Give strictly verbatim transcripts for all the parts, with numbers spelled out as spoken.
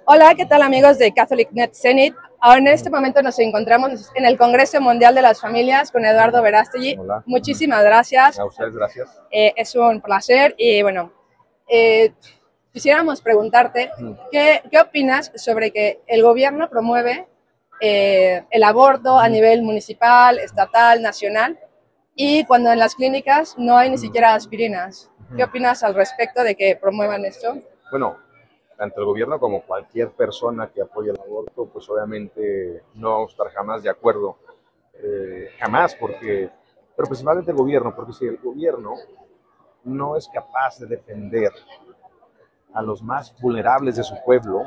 Hola, ¿qué tal amigos de Catholic Net Zenit? Ahora en este momento nos encontramos en el Congreso Mundial de las Familias con Eduardo Verástegui. Hola. Muchísimas gracias. A ustedes, gracias. Eh, es un placer y bueno, eh, quisiéramos preguntarte, Mm. ¿qué, ¿qué opinas sobre que el gobierno promueve eh, el aborto a nivel municipal, estatal, nacional, y cuando en las clínicas no hay ni siquiera aspirinas? ¿Qué opinas al respecto de que promuevan esto? Bueno, tanto el gobierno como cualquier persona que apoye el aborto, pues obviamente no vamos a estar jamás de acuerdo, eh, jamás, porque, pero principalmente el gobierno, porque si el gobierno no es capaz de defender a los más vulnerables de su pueblo,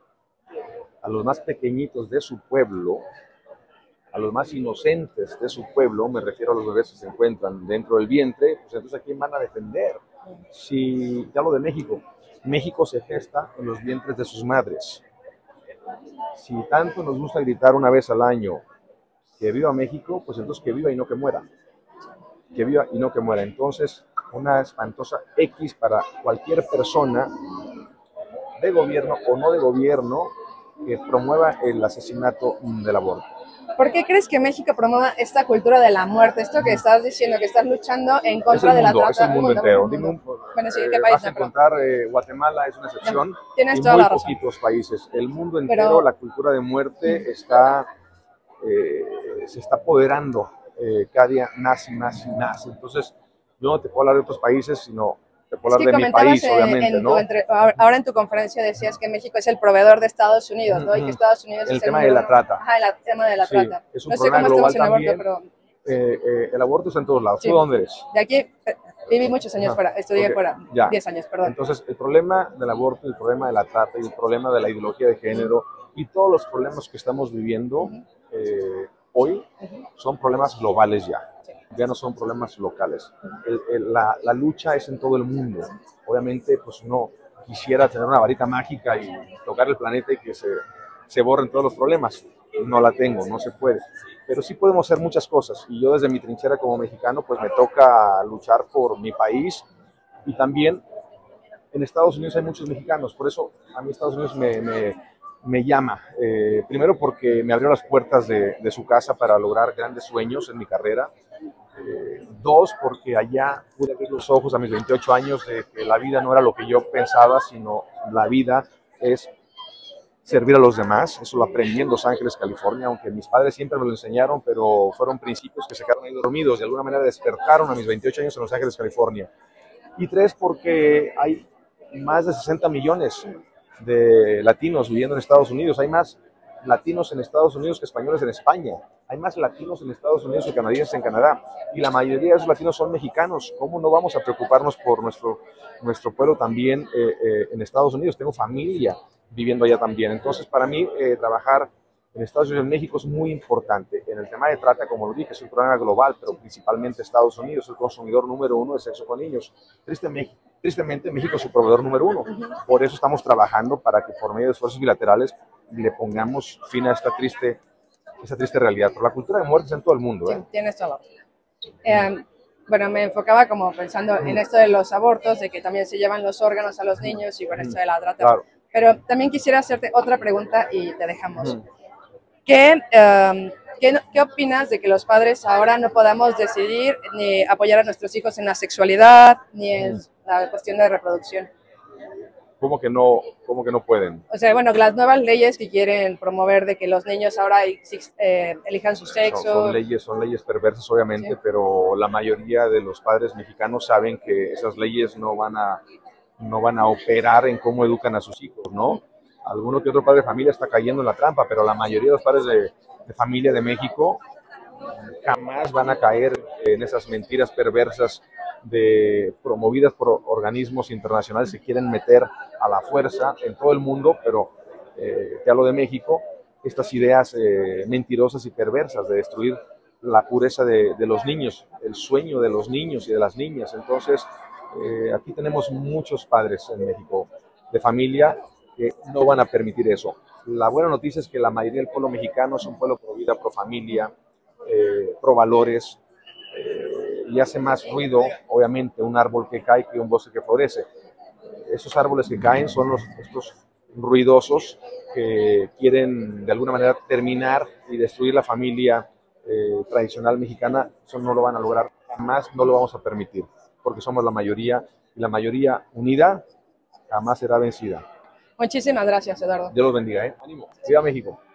a los más pequeñitos de su pueblo, a los más inocentes de su pueblo, me refiero a los bebés que se encuentran dentro del vientre, pues entonces ¿a quién van a defender? Si, ya hablo de México, México se gesta en los vientres de sus madres. Si tanto nos gusta gritar una vez al año que viva México, pues entonces que viva y no que muera. Que viva y no que muera. Entonces, una espantosa X para cualquier persona de gobierno o no de gobierno que promueva el asesinato del aborto. ¿Por qué crees que México promueva esta cultura de la muerte? Esto que estás diciendo, que estás luchando en contra de la trata. Es el mundo entero. Dime un, bueno, sí, ¿qué eh, país? vas a encontrar, eh, Guatemala es una excepción, Tienes y toda muy la razón. poquitos países. El mundo entero, Pero, la cultura de muerte está, eh, se está apoderando. Eh, cada día nace, nace, nace. Entonces, yo no te puedo hablar de otros países, sino te puedo hablar es que de mi país, en, obviamente, en ¿no? Tu, entre, ahora en tu conferencia decías que México es el proveedor de Estados Unidos, ¿no? Y que Estados Unidos el es tema el de la trata. Ajá, el tema de la sí, trata. Es un no sé cómo global estamos en también. aborto, pero... Eh, eh, el aborto está en todos lados. Sí. ¿Tú dónde eres? De aquí eh, viví muchos años Ajá. fuera, estudié Okay. fuera, Ya. diez años, perdón. Entonces, el problema del aborto, el problema de la trata y el problema de la ideología de género y todos los problemas que estamos viviendo eh, hoy son problemas globales ya. Ya no son problemas locales. El, el, la, la lucha es en todo el mundo. Obviamente, pues uno quisiera tener una varita mágica y tocar el planeta y que se, se borren todos los problemas. No la tengo, no se puede. Pero sí podemos hacer muchas cosas. Y yo desde mi trinchera como mexicano, pues me toca luchar por mi país. Y también en Estados Unidos hay muchos mexicanos. Por eso a mí Estados Unidos me, me, me llama. Eh, primero porque me abrió las puertas de, de su casa para lograr grandes sueños en mi carrera. Eh, dos, porque allá pude abrir los ojos a mis veintiocho años de que la vida no era lo que yo pensaba, sino la vida es servir a los demás. Eso lo aprendí en Los Ángeles, California, aunque mis padres siempre me lo enseñaron, pero fueron principios que se quedaron ahí dormidos, de alguna manera despertaron a mis veintiocho años en Los Ángeles, California. Y tres, porque hay más de sesenta millones de latinos viviendo en Estados Unidos. Hay más latinos en Estados Unidos que españoles en España. Hay más latinos en Estados Unidos que canadienses en Canadá. Y la mayoría de esos latinos son mexicanos. ¿Cómo no vamos a preocuparnos por nuestro, nuestro pueblo también eh, eh, en Estados Unidos? Tengo familia viviendo allá también. Entonces, para mí, eh, trabajar en Estados Unidos y en México es muy importante. En el tema de trata, como lo dije, es un problema global, pero principalmente Estados Unidos es el consumidor número uno de sexo con niños. Tristemente, tristemente México es su proveedor número uno. Por eso estamos trabajando para que por medio de esfuerzos bilaterales le pongamos fin a esta triste, esta triste realidad. Pero la cultura de muerte es en todo el mundo. ¿eh? Sí, tienes todo. Eh, bueno, me enfocaba como pensando mm. en esto de los abortos, de que también se llevan los órganos a los niños y con mm. esto de la trata. Claro. Pero también quisiera hacerte otra pregunta y te dejamos. Mm. ¿Qué, um, ¿qué, ¿Qué opinas de que los padres ahora no podamos decidir ni apoyar a nuestros hijos en la sexualidad ni en mm. la cuestión de reproducción? ¿Cómo que no, cómo que no pueden? O sea, bueno, las nuevas leyes que quieren promover de que los niños ahora eh, elijan su sexo. Son, son leyes, son leyes perversas, obviamente, sí. Pero la mayoría de los padres mexicanos saben que esas leyes no van a, no van a operar en cómo educan a sus hijos, ¿no? Alguno que otro padre de familia está cayendo en la trampa, pero la mayoría de los padres de, de familia de México jamás van a caer en esas mentiras perversas de, promovidas por organismos internacionales que quieren meter a la fuerza en todo el mundo, pero eh, te hablo de México, estas ideas eh, mentirosas y perversas de destruir la pureza de, de los niños, el sueño de los niños y de las niñas. Entonces, eh, aquí tenemos muchos padres en México de familia que no van a permitir eso. La buena noticia es que la mayoría del pueblo mexicano es un pueblo pro vida, pro familia, eh, pro valores, eh, y hace más ruido, obviamente, un árbol que cae que un bosque que florece. Esos árboles que caen son los, estos ruidosos que quieren de alguna manera terminar y destruir la familia eh, tradicional mexicana. Eso no lo van a lograr jamás, no lo vamos a permitir, porque somos la mayoría y la mayoría unida jamás será vencida. Muchísimas gracias, Eduardo. Dios los bendiga, ¿eh? ¡Ánimo! ¡Viva México!